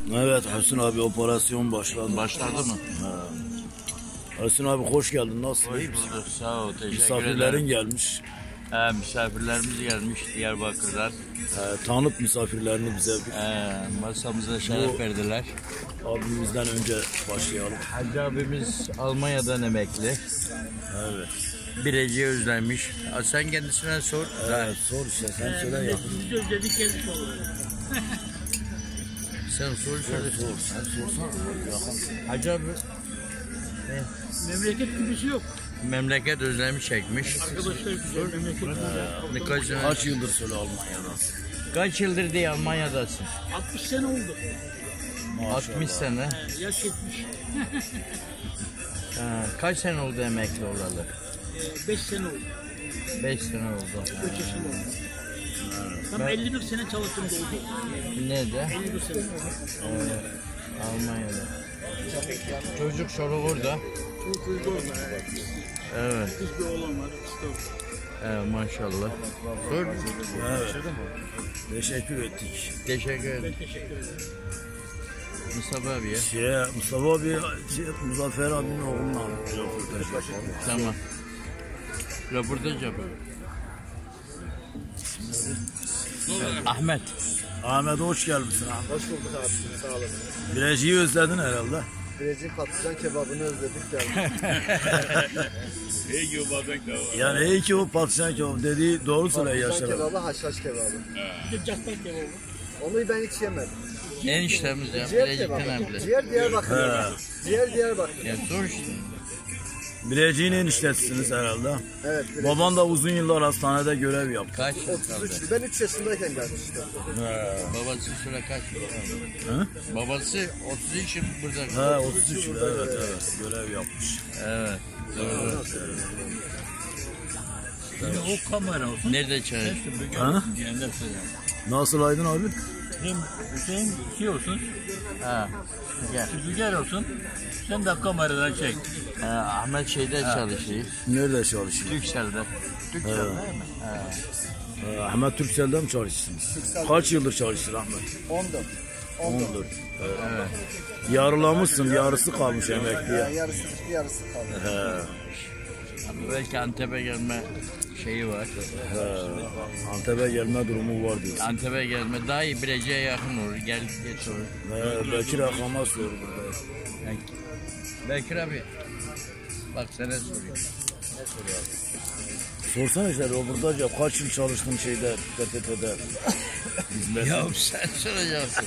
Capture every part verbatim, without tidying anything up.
Evet Hüsnü abi operasyon başladı. Başladı mı? Ha. Hüsnü abi hoş geldin. Nasıl? Hoş bulduk. Sağ ol. Teşekkür Misafirlerin ederim. gelmiş. He, misafirlerimiz gelmiş Diyarbakır'dan. He, tanıt misafirlerini bize. He, masamıza şeref Bu- verdiler. Abimizden önce başlayalım. Hacı abimiz Almanya'dan emekli. Evet. Bireciği özlenmiş. Ha, sen kendisine sor. Evet, sor işte sen söyle ya. Biz özledik geldik oğlum. Sen sor şöyle. Sor, sen sorsana. Hacı abi Memleket gibisi yok. memleket özlemi çekmiş. Arkadaşlar güzel memleket güzel. Birkaç sene- Kaç yıldır söyle Almanya'da? Kaç yıldır diye Almanya'dasın? altmış sene oldu. altmış sene. He, yaş yetmiş. Ha, kaç sene oldu emekli olalı? beş sene oldu. beş sene oldu. üç yaşında oldu. Tam elli bir sene çalıştım doldu. Nerede? elli bir sene. Almanya'da. Çocuk çoluk orada. Çok uygun oldu. Evet. Kız bir oğlan var. İşte o. Evet maşallah. Dur. Evet. Teşekkür ettik. Teşekkür ederim. Ben teşekkür ederim. Mustafa abi ya. Şey, Mustafa abi, şey, Muzaffer abinin oğlunla röportaj yapalım. Tamam. Röportaj yapalım. Ahmet. Ahmet hoş gelmişsin Ahmet. Hoş bulduk abi, sağ olasın. Bireciği özledin herhalde. Birecik patlıcan kebabını özledik geldik. Yani iyi ki o patlıcan kebabı dediği doğru söyle Patlıcan Yaşar abi. kebabı, haşhaş kebabı. Bir de cahtak kebabı. Onu ben hiç yemedim. Eniştemiz ya. Ciğer Bilecik'ten kebabı. emri. Ciğer Diyarbakır. He. Ciğer Diyarbakır. Ya sor işte. Bireciğin eniştesisiniz herhalde. Evet. Birecik. Baban da uzun yıllar hastanede görev yaptı. Kaç yıl otuz kaldı? üç. Ben üç yaşındayken gelmiştim. Babası şöyle kaç yıl kaldı? Hı? Babası otuz üç yıl burada He kaldı. otuz üç yıl evet evet görev yapmış. Evet. Doğru. O kamera olsun. Nerede çalışıyor? Ha? Yerinde söyle. Nasıl Aydın abi? Hem Hüseyin şey olsun. Ha. Gel. Güzel olsun. Sen de kameradan çek. Ha, Ahmet şeyde çalışıyor. Nerede çalışıyor? Türkcell'de. Türkcell'de değil mi? Ha. Ee, Ahmet Türkcell'de mi çalışıyorsunuz? Kaç yıldır çalışır Ahmet? on dört. on dört. Evet. Yarılamışsın, yarısı kalmış emekliye. Yani yarısı, yarısı kaldı. He, Belki Antep'e gelme şeyi var. he. Antep'e gelme durumu var diyorsun. Antep'e gelme daha iyi Bilecik'e yakın olur. Gel geç olur. He, Bekir Akam'a sor burada. Bekir abi. Bak sana sorayım. Sorsana işte röportaj yap. Kaç yıl çalıştın şeyde, P T T'de? Hizmet. Ya sen soracaksın.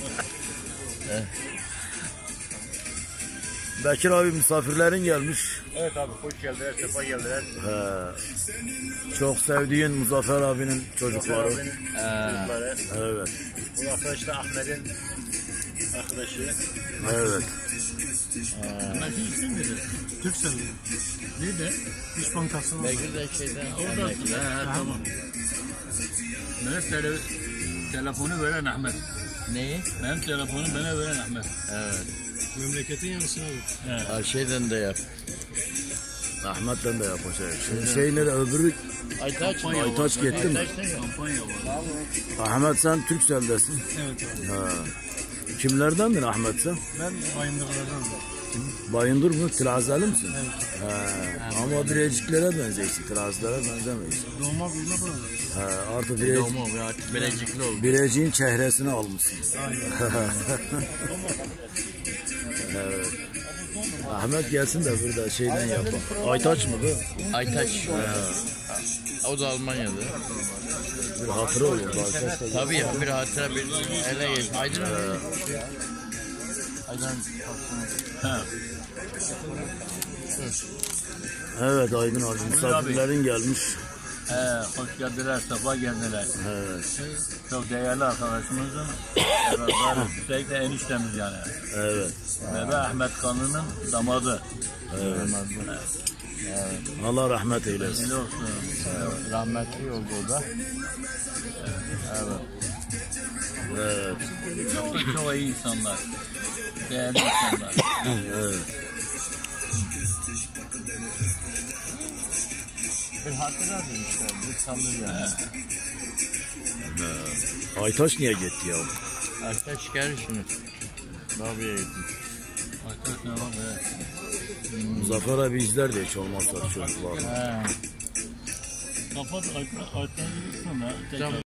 Bekir abi misafirlerin gelmiş. Evet abi hoş geldiler, sefa geldiler. He. Çok sevdiğin Muzaffer abinin çocukları. Çocukları. Evet. Bu arkadaş da Ahmet'in arkadaşı. Evet. Ahmet'in ismi nedir? Türksel. Nerede? İş Bankası'nın. Bekir de şeyden Orada. emekli. He, tamam. Benim tele, telefonu veren Ahmet. Neyi? Benim telefonu bana veren Ahmet. Evet. Memleketin yarısı abi. He. Ha, şeyden de yap. Ahmet'le de yapacak. Şimdi şeyle de öbürü Aytaç mı? Aytaç gitti mi? Kampanya var. Ahmet sen Türkcell'desin. Evet abi. Ha. Kimlerdendin Ahmet sen? Ben Bayındırlar'dan da. Bayındır mı? Tirazeli misin? Evet. Ha. Ama Bireciklere benziyorsun. Tirazilere benzemeyisin. Doğma büyüme burada. Ha. Artık Birec Doğma ya artık Bilecikli oldu. Birecik'in çehresini almışsın. Evet. Ahmet gelsin de burada şeyden yapalım. Aytaç mı bu? Aytaç. O da Almanya'da. Bir hatıra olur. Aytaç da. Tabii ya bir hatıra bir ele geç. Aydın abi. Aydın. Evet Aydın abi misafirlerin gelmiş. He, hoş geldiler, sefa geldiler. Evet. Çok değerli arkadaşımızın evlatları, özellikle eniştemiz yani. Evet. Bebe Ahmet Kanı'nın damadı. Evet. Allah rahmet Ne eylesin. olsun. Evet, rahmetli oldu o da. Evet. Evet. Çok, çok iyi insanlar. Değerli insanlar. Evet. Bir hatıra demişler. Bir sanır yani. Aytaç niye gitti ya? Arkadaş gel şimdi. Tabii gitmiş. Aytaç ne lan be? Muzaffer abi izler de hiç olmazsa çocuklar. He. Kapat Aytaç'ı gitsin ha.